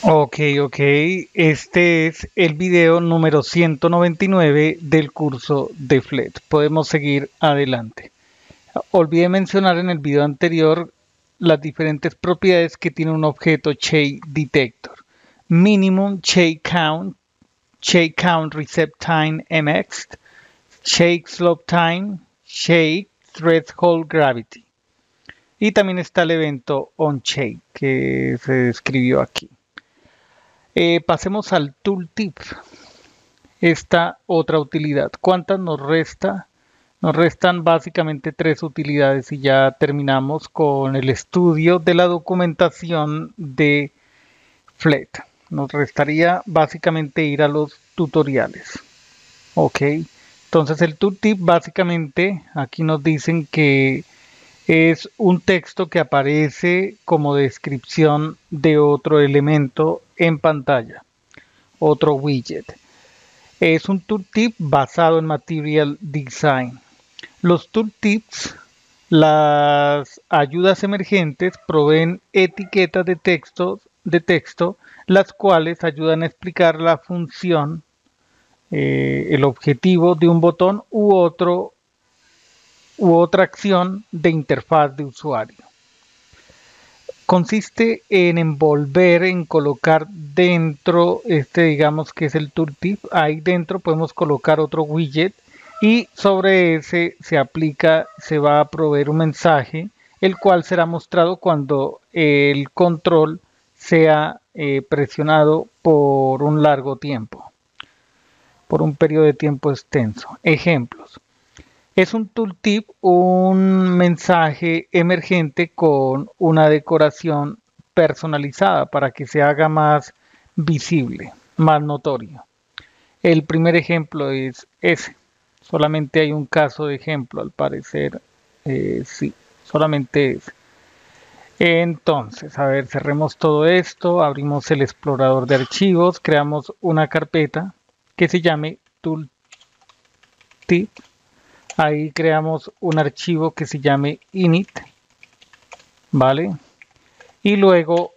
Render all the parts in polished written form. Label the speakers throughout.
Speaker 1: Ok, ok. Este es el video número 199 del curso de FLET. Podemos seguir adelante. Olvidé mencionar en el video anterior las diferentes propiedades que tiene un objeto Shake Detector. Minimum Shake Count Reset Time MX, Shake Slope Time, Shake Threshold Gravity. Y también está el evento OnShake que se describió aquí. Pasemos al tooltip. Esta otra utilidad. ¿Cuántas nos resta? Nos restan básicamente tres utilidades y ya terminamos con el estudio de la documentación de FLET. Nos restaría básicamente ir a los tutoriales. Ok. Entonces el tooltip básicamente aquí nos dicen que es un texto que aparece como descripción de otro elemento en pantalla, otro widget. Es un tooltip basado en Material Design. Los tooltips, las ayudas emergentes, proveen etiquetas de texto, las cuales ayudan a explicar la función, el objetivo de un botón u otra acción de interfaz de usuario. Consiste en envolver, en colocar dentro, digamos que es el tooltip, ahí dentro podemos colocar otro widget y sobre ese se aplica, se va a proveer un mensaje, el cual será mostrado cuando el control sea presionado por un largo tiempo, por un periodo de tiempo extenso. Ejemplos. Es un tooltip, un mensaje emergente con una decoración personalizada para que se haga más visible, más notorio. El primer ejemplo es ese. Solamente hay un caso de ejemplo, al parecer. Sí, solamente ese. Entonces, a ver, cerremos todo esto, abrimos el explorador de archivos, creamos una carpeta que se llame tooltip. Ahí creamos un archivo que se llame init, ¿vale? Y luego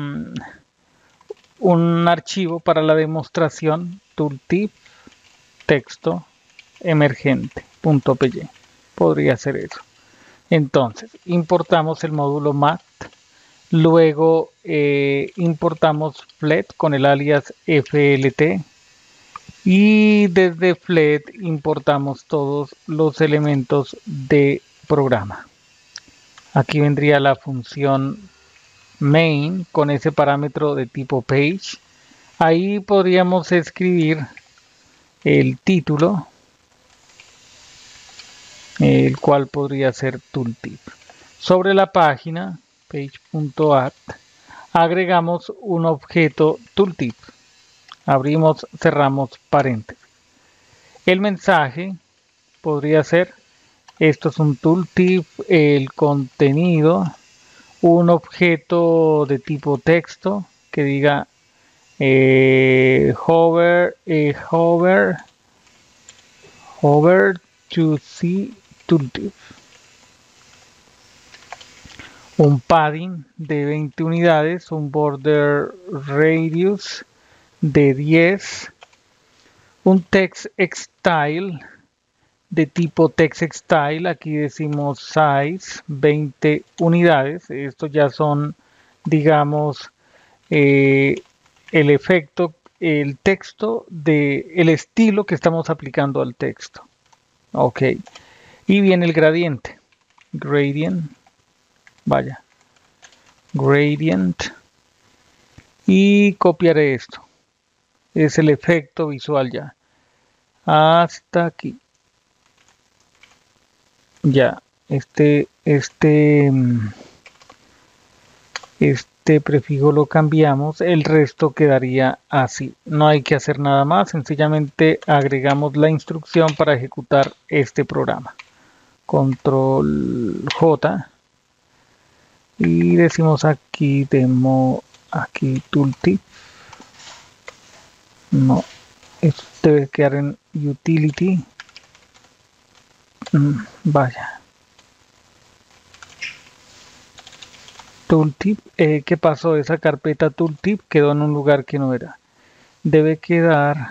Speaker 1: un archivo para la demostración tooltip texto emergente.py. Podría ser eso. Entonces, importamos el módulo mat, luego importamos flet con el alias flt y desde flet importamos todos los elementos de programa. Aquí vendría la función main con ese parámetro de tipo page. Ahí podríamos escribir el título, el cual podría ser tooltip. Sobre la página page.add agregamos un objeto tooltip. Abrimos, cerramos paréntesis. El mensaje podría ser: esto es un tooltip, el contenido, un objeto de tipo texto que diga hover to see tooltip. Un padding de 20 unidades, un border radius de 10, un text style de tipo text style, aquí decimos size 20 unidades, estos ya son, digamos, el efecto, el texto el estilo que estamos aplicando al texto. Ok, y viene el gradiente, vaya, gradient, y copiaré esto, es el efecto visual ya, hasta aquí. Ya, este prefijo lo cambiamos, el resto quedaría así. No hay que hacer nada más, sencillamente agregamos la instrucción para ejecutar este programa. Control J y decimos aquí aquí tooltip. No, esto debe quedar en utility. Vaya. Tooltip, ¿qué pasó? Esa carpeta Tooltip quedó en un lugar que no era. Debe quedar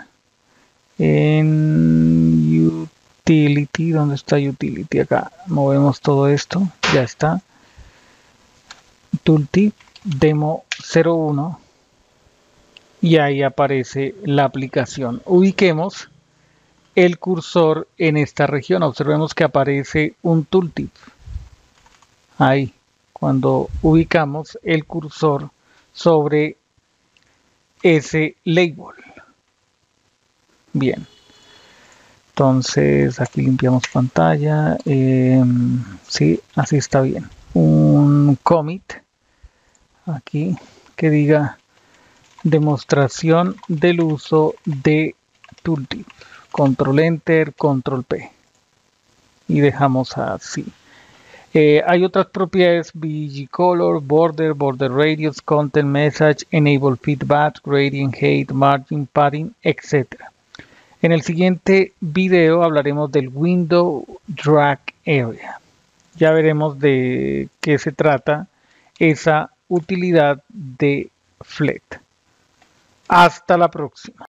Speaker 1: en Utility. ¿Dónde está Utility? Acá movemos todo esto, ya está. Tooltip Demo 01 y ahí aparece la aplicación. Ubiquemos el cursor en esta región. Observemos que aparece un tooltip. Ahí, cuando ubicamos el cursor sobre ese label. Bien. Entonces aquí limpiamos pantalla. Sí, así está bien. Un commit aquí que diga demostración del uso de tooltip. Control Enter, Control P. Y dejamos así. Hay otras propiedades: BG Color, Border, Border Radius, Content Message, Enable Feedback, Gradient, Height, Margin, Padding, etc. En el siguiente video hablaremos del Window Drag Area. Ya veremos de qué se trata esa utilidad de Flex. Hasta la próxima.